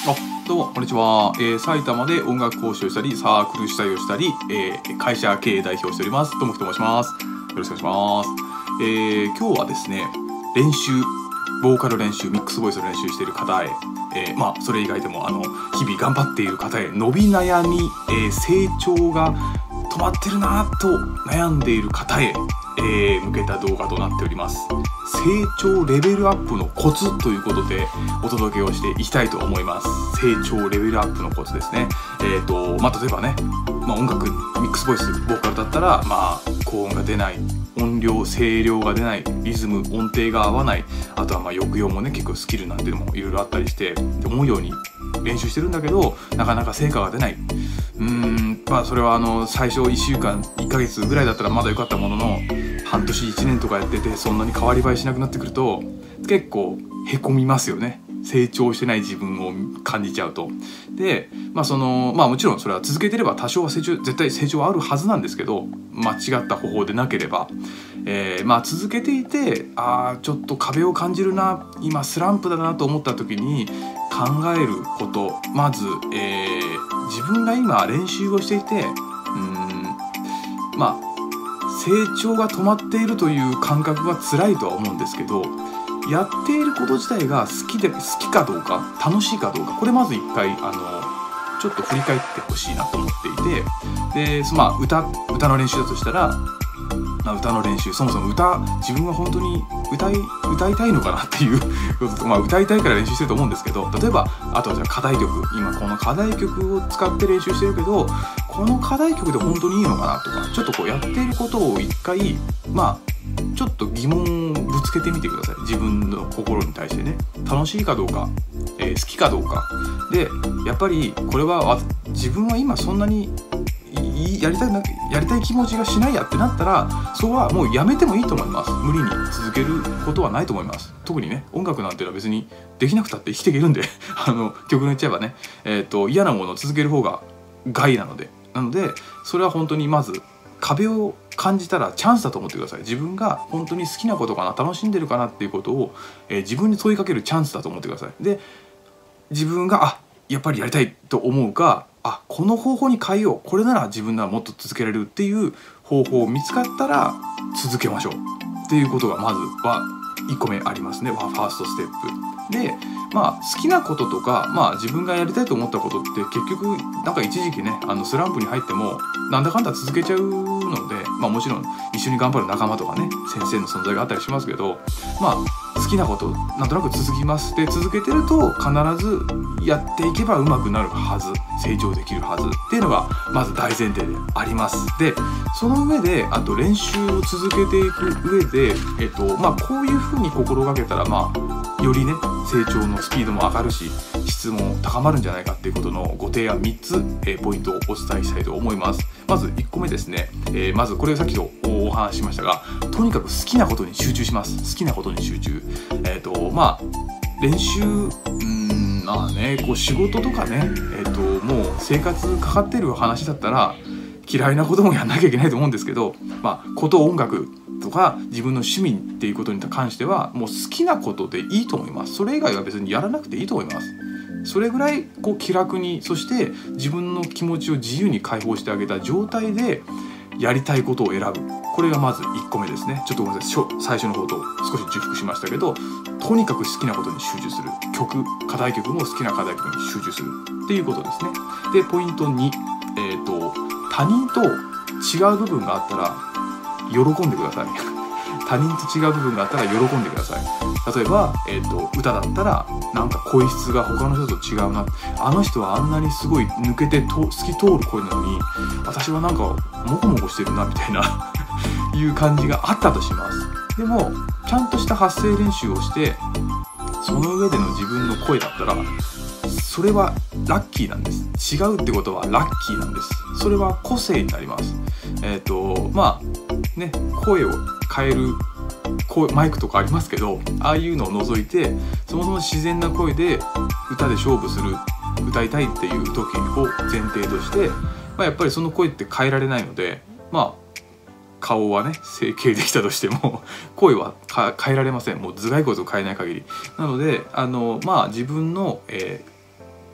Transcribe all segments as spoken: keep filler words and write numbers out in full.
あ、どうもこんにちは、えー、埼玉で音楽講師をしたりサークル主催をしたり、えー、会社経営代表をしておりますともきと申します。よろしくお願いします。えー、今日はですね、練習ボーカル練習ミックスボイスの練習している方へ、えー、まあそれ以外でもあの日々頑張っている方へ、伸び悩み、えー、成長が止まってるなと悩んでいる方へ、えー、向けた動画となっております。成長レベルアップのコツということでお届けをしていきたいと思います。成長レベルアップのコツですね。えーとまあ、例えばね、まあ、音楽ミックスボイスボーカルだったら、まあ、高音が出ない、音量声量が出ない、リズム音程が合わない、あとはまあ抑揚もね結構スキルなんていうのもいろいろあったりして、思うように練習してるんだけどなかなか成果が出ない。うーんまあそれはあの最初いっしゅうかんいっかげつぐらいだったらまだ良かったものの、半年いちねんとかやっててそんなに変わり映えしなくなってくると結構へこみますよね。成長してない自分を感じちゃうと。でまあそのまあもちろんそれは続けてれば多少は成長絶対成長はあるはずなんですけど、間違った方法でなければ、えー、まあ続けていてあーちょっと壁を感じるな、今スランプだなと思った時に考えること、まず、えー、自分が今練習をしていてうーんまあ成長が止まっているという感覚が辛いとは思うんですけど、やっていること自体が好きで好きかどうか、楽しいかどうか、これまず一回あのちょっと振り返ってほしいなと思っていて、で、まあ、歌歌の練習だとしたら、まあ、歌の練習、そもそも歌自分は本当に歌い歌いたいのかなっていうまあ歌いたいから練習してると思うんですけど、例えばあとはじゃあ課題曲、今この課題曲を使って練習してるけど、この課題曲で本当にいいのかなとか、ちょっとこうやっていることを一回まあちょっと疑問をぶつけてみてください。自分の心に対してね、楽しいかどうか、えー、好きかどうかで、やっぱりこれは自分は今そんなにやりたいなやりたい気持ちがしないやってなったら、それはもうやめてもいいと思います。無理に続けることはないと思います。特にね、音楽なんていうのは別にできなくたって生きていけるんであの曲の言っちゃえばね、えーと嫌なものを続ける方が害なのでなのでそれは本当にまず壁を感じたらチャンスだと思ってください。自分が本当に好きなことかな、楽しんでるかなっていうことを、えー、自分に問いかけるチャンスだと思ってください。で、自分があやっぱりやりたいと思うか、あこの方法に変えよう、これなら自分ならもっと続けられるっていう方法を見つかったら続けましょうっていうことがまずはいっこめありますね。ファーストステップで、まあ好きなこととか、まあ自分がやりたいと思ったことって結局なんか一時期ね、あのスランプに入ってもなんだかんだ続けちゃうので、まあもちろん一緒に頑張る仲間とかね、先生の存在があったりしますけど、まあ好きなことなんとなく続きますで続けてると必ずやっていけば上手くなるはず、成長できるはずっていうのがまず大前提であります。でその上であと練習を続けていく上で、えっとまあこういうふうに心がけたら、まあよりね成長のスピードも上がるし質も高まるんじゃないかっていうことのご提案みっつ、えー、ポイントをお伝えしたいと思います。まずいっこめですね、えー、まずこれさっきお話ししましたが、とにかく好きなことに集中します。好きなことに集中。えっとまあ練習うーんまあねこう仕事とかね、えっともう生活かかってる話だったら嫌いなこともやんなきゃいけないと思うんですけど、まあこと音楽とか自分の趣味っていうことに関してはもう好きなことでいいと思います。それ以外は別にやらなくていいと思います。それぐらいこう気楽に、そして自分の気持ちを自由に解放してあげた状態でやりたいことを選ぶ。これがまずいっこめですね。ちょっとごめんなさい、最初の方と少し重複しましたけど、とにかく好きなことに集中する。曲課題曲も好きな課題曲に集中するっていうことですね。でポイントに、えーと他人と違う部分があったら喜んでください他人と違う部分があったら喜んでください。例えば、えーと歌だったらなんか声質が他の人と違うな、あの人はあんなにすごい抜けてと透き通る声なのに私はなんかモコモコしてるなみたいないう感じがあったとします。でもちゃんとした発声練習をしてその上での自分の声だったらそれはラッキーなんです。違うってことはラッキーなんです。それは個性になります。えっとまあね声を変える声マイクとかありますけど、ああいうのを除いてそもそも自然な声で歌で勝負する、歌いたいっていう時を前提として、まあ、やっぱりその声って変えられないので、まあ顔はね整形できたとしても声は変えられません。もう頭蓋骨を変えない限りなので、あのまあ自分の、えー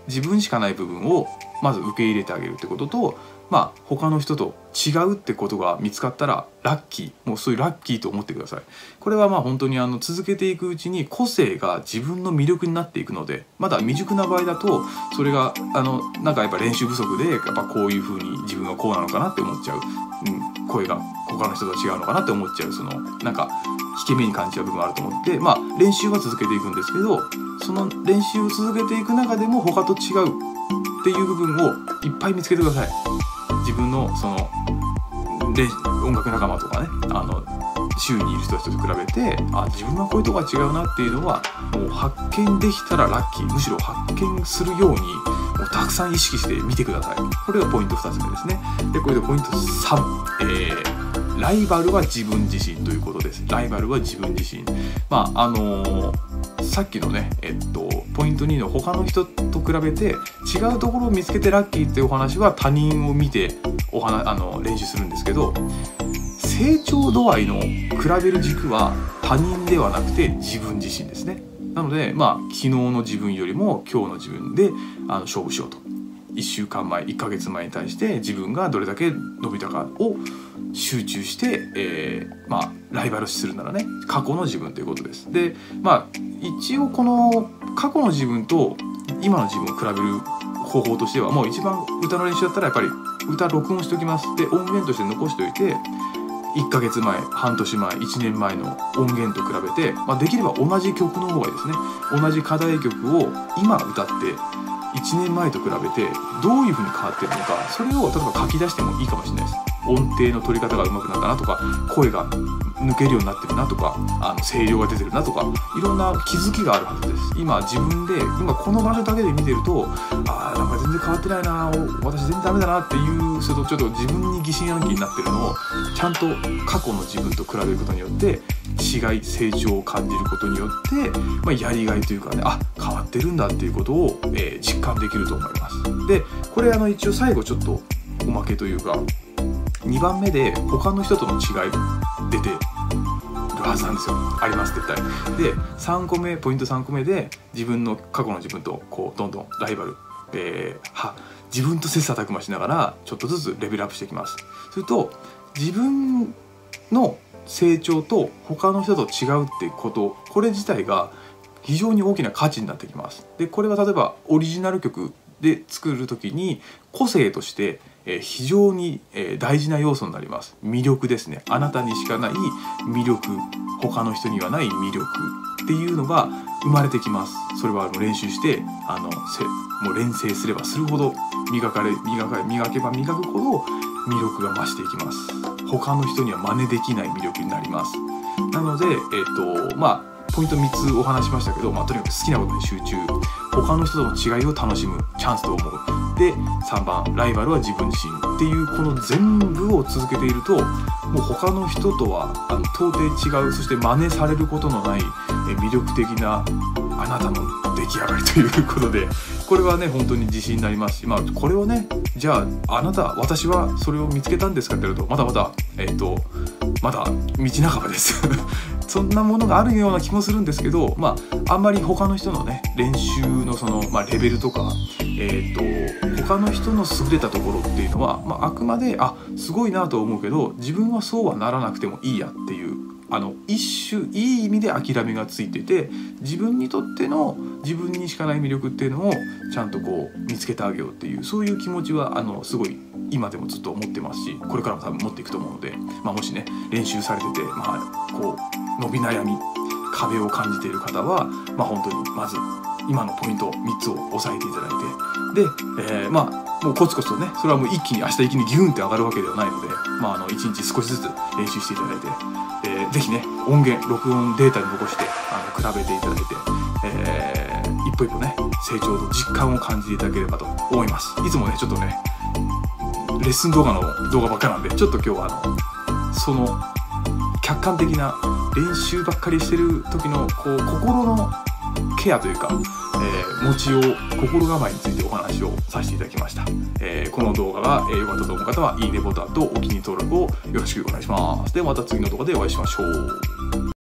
自分しかない部分をまず受け入れてあげるってことと、まあ他の人と違うってことが見つかったらラッキー、もうそういうラッキーと思ってください。これはまあ本当にあの続けていくうちに個性が自分の魅力になっていくので、まだ未熟な場合だとそれがあのなんかやっぱ練習不足でやっぱこういう風に自分はこうなのかなって思っちゃう、うん、声が他の人と違うのかなって思っちゃう、そのなんか引け目に感じちゃう部分があると思って、まあ練習は続けていくんですけど、その練習を続けていく中でも他と違うっていう部分をいっぱい見つけてください。自分のその音楽仲間とかね、あの周囲にいる人たちと比べて、あ、自分はこういうとこが違うなっていうのはもう発見できたらラッキー、むしろ発見するようにもうたくさん意識してみてください。これがポイントふたつめですね。でこれでポイントさん、えー、ライバルは自分自身ということです。ライバルは自分自身、まああのー、さっきのね、えっとポイントにの他の人と比べて違うところを見つけてラッキーっていうお話は他人を見てお話あの練習するんですけど、成長度合いの比べる軸は他人ではなくて自分自身ですね。なのでまあ昨日の自分よりも今日の自分であの勝負しようと、いっしゅうかんまえいっかげつまえに対して自分がどれだけ伸びたかを集中して、えー、まあライバル視するならね、過去の自分ということです。でまあ一応この過去の自分と今の自分を比べる方法としては、もう一番歌の練習だったらやっぱり歌録音しておきます。で音源として残しておいて、いっかげつまえ、半年前、いちねんまえの音源と比べて、まあ、できれば同じ曲の方がいいですね。同じ課題曲を今歌っていちねんまえと比べてどういう風に変わってるのか、それを例えば書き出してもいいかもしれないです。音程の取り方が上手くなったなとか、声が抜けるようになってるなとか、あの声量が出てるなとか、いろんな気づきがあるはずです。今自分で今この場所だけで見てると、あーなんか全然変わってないな、私全然ダメだなっていうそのちょっと自分に疑心暗鬼になってるのをちゃんと過去の自分と比べることによって違い、成長を感じることによって、まあ、やりがいというかね、あ、変わってるんだっていうことを、えー、実感できると思います。でこれあの一応最後ちょっとおまけというか、にばんめで他の人との違い出てるはずなんですよ。あります絶対。でさんこめ、ポイントさんこめで自分の過去の自分とこうどんどんライバル、えー、は自分と切磋琢磨しながらちょっとずつレベルアップしていきます。すると自分の成長と他の人と違うってこと、これ自体が非常に大きな価値になってきます。でこれは例えばオリジナル曲で作る時に個性として非常に大事な要素になります。魅力ですね。あなたにしかない魅力、他の人にはない魅力っていうのが生まれてきます。それは練習してあのせもう練成すればするほど、磨かれ磨かれ磨けば磨くほど魅力が増していきます。他の人には真似できない魅力になります。なので、えっとまあポイントみっつお話しましたけど、まあ、とにかく好きなことに集中、他の人との違いを楽しむチャンスと思う。でさんばん、ライバルは自分自身っていうこの全部を続けていると、もう他の人とはあの到底違う、そして真似されることのないえ魅力的なあなたの出来上がりということで、これはね本当に自信になりますし、まあこれをね、じゃああなた、私はそれを見つけたんですかって言うと、まだまだえっとまだ道半ばですそんなものがあるような気もするんですけど、まああんまり他の人のね練習のその、まあ、レベルとか、えー、と他の人の優れたところっていうのは、まあ、あくまであすごいなと思うけど、自分はそうはならなくてもいいやっていう、あの一種いい意味で諦めがついてて、自分にとっての自分にしかない魅力っていうのをちゃんとこう見つけてあげようっていう、そういう気持ちはあのすごい今でもずっと思ってますし、これからも多分持っていくと思うので、まあ、もしね練習されてて、まあ、こう伸び悩み壁を感じている方は、まあ、本当にまず今のポイントみっつを押さえていただいて、で、えー、まあもうコツコツとね、それはもう一気に明日一気にギュンって上がるわけではないので、まあ、あのいちにち少しずつ練習していただいて、えー、ぜひね音源録音データに残してあの比べていただいて、えー、一歩一歩ね成長と実感を感じていただければと思います。いつもねちょっとねレッスン動画の動画ばっかなんで、ちょっと今日はあのその客観的な練習ばっかりしてる時のこう心のケアというか、えー、持ちよう、心構えについてお話をさせていただきました。えー、この動画が良かったと思う方は、いいねボタンとお気に入り登録をよろしくお願いします。ではまた次の動画でお会いしましょう。